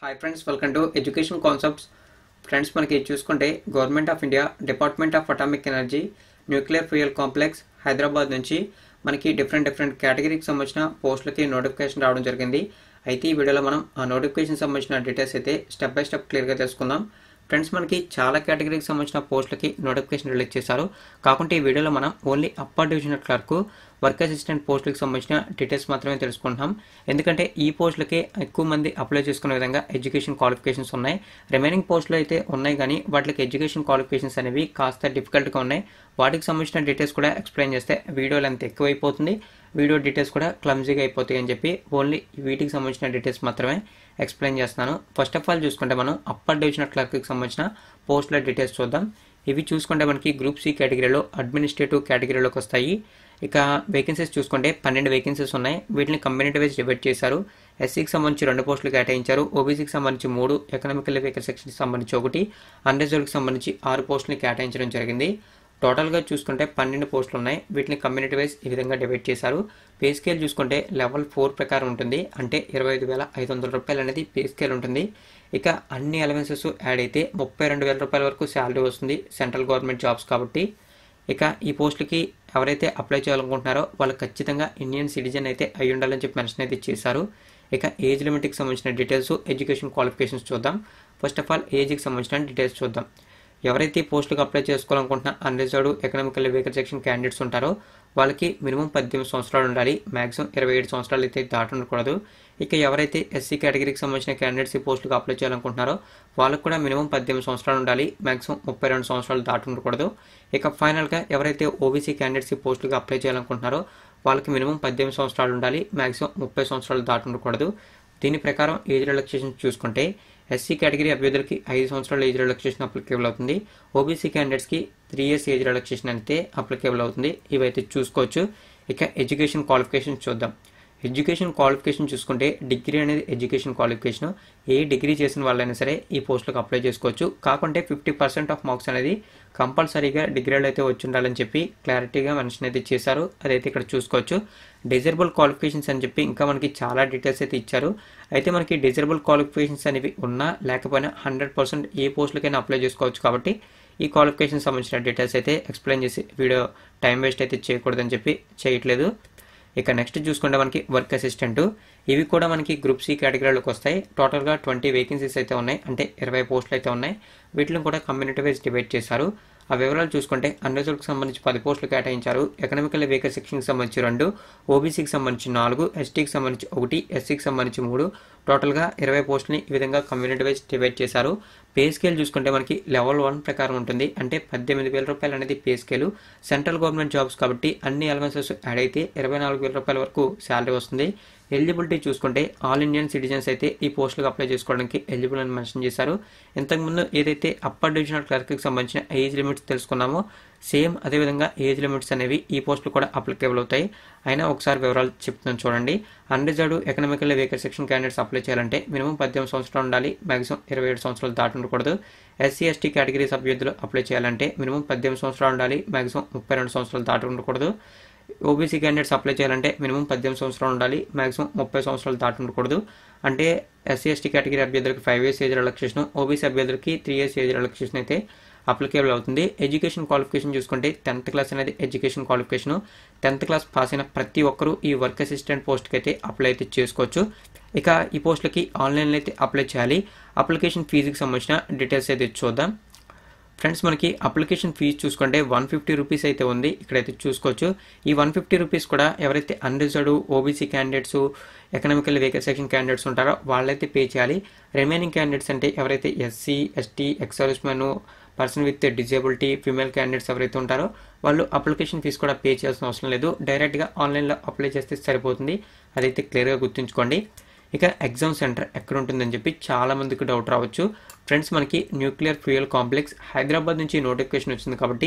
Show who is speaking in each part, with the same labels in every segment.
Speaker 1: Hi friends, welcome to education concepts. Friends, మనకి చూసుకుంటే government of India department of atomic energy nuclear fuel complex Hyderabad నుంచి మనకి different కేటగిరీకి సంబంధించిన పోస్టులకి నోటిఫికేషన్ రావడం జరిగింది. అయితే ఈ వీడియోలో మనం ఆ నోటిఫికేషన్ సంబంధించిన డీటెయిల్స్ అయితే స్టెప్ బై స్టెప్ క్లియర్గా తెలుసుకుందాం. ఫ్రెండ్స్, మనకి చాలా కేటగిరీకి సంబంధించిన పోస్టులకి నోటిఫికేషన్ రిలీజ్ చేశారు. కాకుంటే ఈ వీడియోలో మనం only upper divisional clerk, work assistant పోస్టులకు సంబంధించిన డీటెయిల్స్ మాత్రమే తెలుసుకుంటాం. ఎందుకంటే ఈ పోస్టులకి ఎక్కువ మంది అప్లై చేసుకునే విధంగా ఎడ్యుకేషన్ క్వాలిఫికేషన్స్ ఉన్నాయి. రిమైనింగ్ పోస్టులు అయితే ఉన్నాయి, కానీ వాటికి ఎడ్యుకేషన్ క్వాలిఫికేషన్స్ అనేవి కాస్త డిఫికల్ట్గా ఉన్నాయి. వాటికి సంబంధించిన డీటెయిల్స్ కూడా ఎక్స్ప్లెయిన్ చేస్తే వీడియో లెంత్ ఎక్కువైపోతుంది, వీడియో డీటెయిల్స్ కూడా క్లమ్జీగా అయిపోతాయి అని చెప్పి ఓన్లీ వీటికి సంబంధించిన డీటెయిల్స్ మాత్రమే ఎక్స్ప్లెయిన్ చేస్తాను. ఫస్ట్ ఆఫ్ ఆల్ చూసుకుంటే మనం అప్పర్ డివిజనల్ క్లర్క్కి సంబంధించిన పోస్టుల డీటెయిల్స్ చూద్దాం. ఇవి చూసుకుంటే మనకి గ్రూప్ సి కేటగిరీలో అడ్మినిస్ట్రేటివ్ కేటగిరీలోకి వస్తాయి. ఇక వేకెన్సీస్ చూసుకుంటే 12 వేకెన్సీస్ ఉన్నాయి. వీటిని కమ్యూనిటీ వైజ్ డివైడ్ చేశారు. ఎస్సీకి సంబంధించి 2 పోస్టులు కేటాయించారు, ఓబీసీకి సంబంధించి 3, ఎకనామికల్ వీకర్ సెక్షన్కి సంబంధించి 1, అన్రిజర్వ్డ్కి సంబంధించి 6 పోస్టులు కేటాయించడం జరిగింది. టోటల్గా చూసుకుంటే 12 పోస్టులు ఉన్నాయి. వీటిని కమ్యూనిటీ వైజ్ ఈ విధంగా డివైడ్ చేశారు. పే స్కేల్ చూసుకుంటే లెవెల్ 4 ప్రకారం ఉంటుంది, అంటే 25,500 రూపాయలు అనేది పే స్కేల్ ఉంటుంది. ఇక అన్ని అలవెన్సెస్ యాడ్ అయితే 32,000 రూపాయల వరకు శాలరీ వస్తుంది, సెంట్రల్ గవర్నమెంట్ జాబ్స్ కాబట్టి. ఇక ఈ పోస్టులకి ఎవరైతే అప్లై చేయాలనుకుంటున్నారో వాళ్ళు ఖచ్చితంగా ఇండియన్ సిటిజన్ అయితే అయి ఉండాలని చెప్పి మెన్షన్ అయితే చేశారు. ఇక ఏజ్ లిమిట్కి సంబంధించిన డీటెయిల్స్, ఎడ్యుకేషన్ క్వాలిఫికేషన్స్ చూద్దాం. ఫస్ట్ ఆఫ్ ఆల్ ఏజ్కి సంబంధించిన డీటెయిల్స్ చూద్దాం. ఎవరైతే పోస్టులకు అప్లై చేసుకోవాలనుకుంటున్న unreserved, economical weaker section candidates ఉంటారో వాళ్ళకి మినిమం 18 సంవత్సరాలు ఉండాలి, మ్యాక్సిమం 27 సంవత్సరాలు అయితే దాటి ఉండకూడదు. ఇక ఎవరైతే ఎస్సీ కేటగిరీకి సంబంధించిన క్యాండిడేట్స్ ఈ పోస్టులకు అప్లై చేయాలనుకుంటున్నారో వాళ్ళకు కూడా మినిమం 18 సంవత్సరాలు ఉండాలి, మ్యాక్సిమం 32 సంవత్సరాలు దాటి ఉండకూడదు. ఇక ఫైనల్గా ఎవరైతే ఓబీసీ క్యాండిడేట్స్ ఈ పోస్టులకు అప్లై చేయాలనుకుంటున్నారో వాళ్ళకి మినిమం 18 సంవత్సరాలు ఉండాలి, మ్యాక్సిమం 30 సంవత్సరాలు దాటి ఉండకూడదు. దీని ప్రకారం ఏజ్ రిలాక్సేషన్ చూసుకుంటే ఎస్సీ కేటగిరీ అభ్యర్థులకి 5 సంవత్సరాల ఏజ్ రిలాక్సేషన్ అప్లికేబుల్ అవుతుంది, ఓబీసీ క్యాండిడేట్స్కి 3 years ఏజ్ రిలాక్సేషన్ అయితే అప్లికేబుల్ అవుతుంది. ఇవైతే చూసుకోవచ్చు. ఇక ఎడ్యుకేషన్ క్వాలిఫికేషన్ చూద్దాం. ఎడ్యుకేషన్ క్వాలిఫికేషన్ చూసుకుంటే డిగ్రీ అనేది ఎడ్యుకేషన్ క్వాలిఫికేషన్. ఏ డిగ్రీ చేసిన వాళ్ళైనా సరే ఈ పోస్టులకు అప్లై చేసుకోవచ్చు. కాకుంటే 50% ఆఫ్ మార్క్స్ అనేది కంపల్సరీగా డిగ్రీలు అయితే వచ్చి ఉండాలని చెప్పి క్లారిటీగా మెన్షన్ అయితే చేశారు. అదైతే ఇక్కడ చూసుకోవచ్చు. డిజరబుల్ క్వాలిఫికేషన్స్ అని చెప్పి ఇంకా మనకి చాలా డీటెయిల్స్ అయితే ఇచ్చారు. అయితే మనకి డిజరబుల్ క్వాలిఫికేషన్స్ అనేవి ఉన్నా లేకపోయినా 100% ఏ పోస్టులకైనా అప్లై చేసుకోవచ్చు. కాబట్టి ఈ క్వాలిఫికేషన్ సంబంధించిన డీటెయిల్స్ అయితే ఎక్స్ప్లెయిన్ చేసి వీడియో టైం వేస్ట్ అయితే చేయకూడదని చెప్పి చేయట్లేదు. ఇక నెక్స్ట్ చూసుకుంటే మనకి వర్క్ అసిస్టెంట్, ఇవి కూడా మనకి గ్రూప్ సి కేటగిరీలోకి వస్తాయి. టోటల్గా 20 వేకెన్సీస్ అయితే ఉన్నాయి, అంటే 20 పోస్టులు అయితే ఉన్నాయి. వీటిని కూడా కమ్యూనిటీ వైజ్ డివైడ్ చేశారు. ఆ వివరాలు చూసుకుంటే అన్రిజర్వ్డ్కి సంబంధించి 10 పోస్టులు కేటాయించారు, ఎకనామికల్ వీకర్ సెక్షన్కి సంబంధించి 2, ఓబీసీకి సంబంధించి 4, ఎస్టీకి సంబంధించి 1, ఎస్సీకి సంబంధించి 3, టోటల్గా 20 పోస్టులని ఈ విధంగా కమ్యూనిటీ వైజ్ డివైడ్ చేశారు. పే స్కేల్ చూసుకుంటే మనకి లెవెల్ 1 ప్రకారం ఉంటుంది, అంటే 18,000 రూపాయలు అనేది pay scale. Central government jobs కాబట్టి అన్ని అలవెన్సెస్ యాడ్ అయితే 24,000 రూపాయల వరకు శాలరీ వస్తుంది. ఎలిజిబిలిటీ చూసుకుంటే ఆల్ ఇండియన్ సిటిజన్స్ అయితే ఈ పోస్టులకు అప్లై చేసుకోవడానికి ఎలిజిబుల్ అని మెన్షన్ చేశారు. ఇంతకుముందు ఏదైతే అప్పర్ డివిజనల్ క్లర్క్కి సంబంధించిన ఏజ్ లిమిట్స్ తెలుసుకున్నామో సేమ్ అదేవిధంగా ఏజ్ లిమిట్స్ అనేవి ఈ పోస్టులు కూడా అప్లికేబుల్ అవుతాయి. అయినా ఒకసారి వివరాలు చెప్తున్నాను చూడండి. Unreserved, economical weaker section candidates apply చేయాలంటే మినిమం 18 సంవత్సరాలు ఉండాలి, మ్యాక్సిమం 27 సంవత్సరాలు దాటి ఉండకూడదు. ఎస్సీ ఎస్టీ కేటగిరీస్ అభ్యర్థులు అప్లై చేయాలంటే మినిమం 18 సంవత్సరాలు ఉండాలి, మ్యాక్సిమం 32 సంవత్సరాలు దాటి ఉండకూడదు. ఓబీసీ క్యాండిడేట్స్ అప్లై చేయాలంటే మినిమం 18 సంవత్సరాలు ఉండాలి, మ్యాక్సిమం 30 సంవత్సరాలు దాటి ఉండకూడదు. అంటే ఎస్సీ ఎస్టీ కేటగిరీ అభ్యర్థులకి 5 years ఏజ్ రిలాక్సేషన్, ఓబీసీ అభ్యర్థులకి 3 years ఏజ్ రిలాక్సేషన్ అయితే అప్లికేబుల్ అవుతుంది. ఎడ్యుకేషన్ క్వాలిఫికేషన్ చూసుకుంటే 10th క్లాస్ అనేది education qualification. 10th class pass అయిన ప్రతి ఒక్కరూ ఈ వర్క్ అసిస్టెంట్ పోస్ట్కి అయితే అప్లై అయితే చేసుకోవచ్చు. ఇక ఈ పోస్టులకి ఆన్లైన్లో అయితే అప్లై చేయాలి. అప్లికేషన్ ఫీజుకి సంబంధించిన డీటెయిల్స్ అయితే చూద్దాం. ఫ్రెండ్స్, మనకి అప్లికేషన్ ఫీజు చూసుకుంటే 150 రూపీస్ అయితే ఉంది, ఇక్కడైతే చూసుకోవచ్చు. ఈ 150 రూపీస్ కూడా ఎవరైతే unreserved, OBC candidates, economical weaker section candidates ఉంటారో వాళ్ళైతే పే చేయాలి. రిమైనింగ్ క్యాండిడేట్స్ అంటే ఎవరైతే SC, ST, ex servicemen, person with disability, female candidates ఎవరైతే ఉంటారో వాళ్ళు అప్లికేషన్ ఫీజు కూడా పే చేయాల్సిన అవసరం లేదు, డైరెక్ట్గా ఆన్లైన్లో అప్లై చేస్తే సరిపోతుంది. అదైతే క్లియర్గా గుర్తుంచుకోండి. ఇక ఎగ్జామ్ సెంటర్ ఎక్కడ ఉంటుందని చెప్పి చాలామందికి డౌట్ రావచ్చు. ఫ్రెండ్స్, మనకి న్యూక్లియర్ ఫ్యూయల్ కాంప్లెక్స్ హైదరాబాద్ నుంచి నోటిఫికేషన్ వచ్చింది కాబట్టి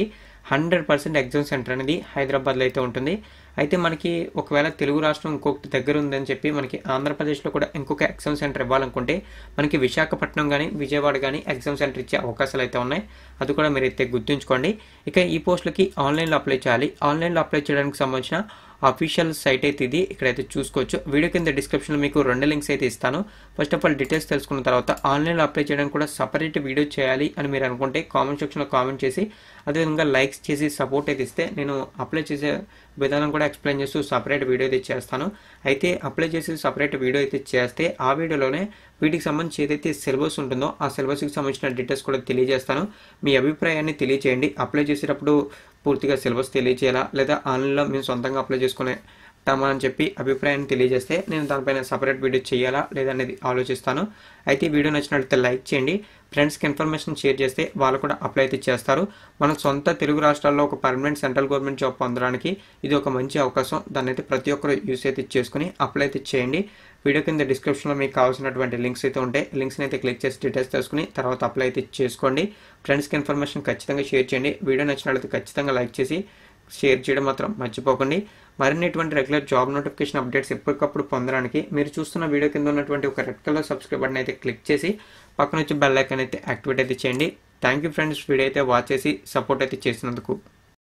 Speaker 1: 100% ఎగ్జామ్ సెంటర్ అనేది హైదరాబాద్లో అయితే ఉంటుంది. అయితే మనకి ఒకవేళ తెలుగు రాష్ట్రం ఇంకొకటి దగ్గర ఉందని చెప్పి మనకి ఆంధ్రప్రదేశ్లో కూడా ఇంకొక ఎగ్జామ్ సెంటర్ ఇవ్వాలనుకుంటే మనకి విశాఖపట్నం కానీ విజయవాడ కానీ ఎగ్జామ్ సెంటర్ ఇచ్చే అవకాశాలు అయితే ఉన్నాయి. అది కూడా మీరు అయితే గుర్తుంచుకోండి. ఇక ఈ పోస్టులకి ఆన్లైన్లో అప్లై చేయాలి. ఆన్లైన్లో అప్లై చేయడానికి సంబంధించిన అఫీషియల్ సైట్ అయితే ఇది, ఇక్కడైతే చూసుకోవచ్చు. వీడియో కింద డిస్క్రిప్షన్లో మీకు 2 లింక్స్ అయితే ఇస్తాను. ఫస్ట్ ఆఫ్ ఆల్ డీటెయిల్స్ తెలుసుకున్న తర్వాత ఆన్లైన్లో అప్లై చేయడానికి కూడా సపరేట్ వీడియో చేయాలి అని మీరు అనుకుంటే కామెంట్ సెక్షన్లో కామెంట్ చేసి అదేవిధంగా లైక్స్ చేసి సపోర్ట్ అయితే ఇస్తే నేను అప్లై చేసే విధానం కూడా ఎక్స్ప్లెయిన్ చేస్తూ సపరేట్ వీడియో అయితే చేస్తాను. అయితే అప్లై చేసి సపరేట్ వీడియో అయితే చేస్తే ఆ వీడియోలోనే వీటికి సంబంధించి ఏదైతే సిలబస్ ఉంటుందో ఆ సిలబస్కి సంబంధించిన డీటెయిల్స్ కూడా తెలియజేస్తాను. మీ అభిప్రాయాన్ని తెలియజేయండి. అప్లై చేసేటప్పుడు పూర్తిగా సిలబస్ తెలియజేయాలా లేదా ఆన్లైన్లో మేము సొంతంగా అప్లై చేసుకునేటామా అని చెప్పి అభిప్రాయాన్ని తెలియజేస్తే నేను దానిపైన సపరేట్ వీడియో చేయాలా లేదా అనేది ఆలోచిస్తాను. అయితే వీడియో నచ్చినట్లయితే లైక్ చేయండి. ఫ్రెండ్స్కి ఇన్ఫర్మేషన్ షేర్ చేస్తే వాళ్ళు కూడా అప్లై అయితే చేస్తారు. మన సొంత తెలుగు రాష్ట్రాల్లో ఒక పర్మనెంట్ సెంట్రల్ గవర్నమెంట్ జాబ్ పొందడానికి ఇది ఒక మంచి అవకాశం. దాన్ని అయితే ప్రతి ఒక్కరు యూస్ అయితే చేసుకుని అప్లై అయితే చేయండి. వీడియో కింద డిస్క్రిప్షన్లో మీకు కావాల్సినటువంటి లింక్స్ అయితే ఉంటాయి. లింక్స్ని అయితే క్లిక్ చేసి డీటెయిల్స్ తెలుసుకుని తర్వాత అప్లై అయితే చేసుకోండి. ఫ్రెండ్స్కి ఇన్ఫర్మేషన్ ఖచ్చితంగా షేర్ చేయండి. వీడియో నచ్చినట్లయితే ఖచ్చితంగా లైక్ చేసి షేర్ చేయడం మాత్రం మర్చిపోకండి. మరిన్ని ఇటువంటి రెగ్యులర్ జాబ్ నోటిఫికేషన్ అప్డేట్స్ ఎప్పటికప్పుడు పొందడానికి మీరు చూస్తున్న వీడియో కింద ఉన్నటువంటి ఒక రెడ్ కలర్ సబ్స్క్రైబ్ బటన్ అయితే క్లిక్ చేసి పక్కన వచ్చి బెల్ ఐకాన్ అయితే యాక్టివేట్ అయితే చేయండి. థ్యాంక్ యూ ఫ్రెండ్స్, వీడియో అయితే వాచ్ చేసి సపోర్ట్ అయితే చేసినందుకు.